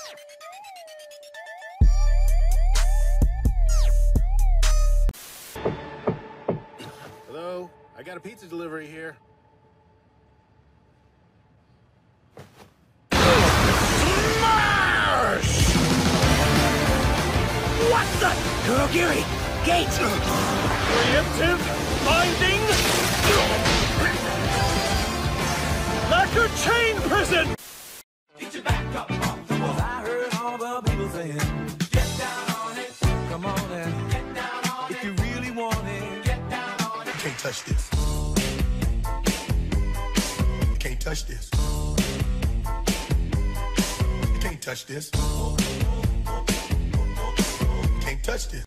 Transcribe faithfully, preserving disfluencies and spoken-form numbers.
Hello, I got a pizza delivery here. Smash! What the? Kurogiri! Gate! Preemptive! Binding! Lacquer chain prison! Get your back up off the wall. I heard all the people saying, get down on it. Come on and get down on it. If you really want it, get down on it. You can't touch this. You can't touch this. You can't touch this. You can't touch this.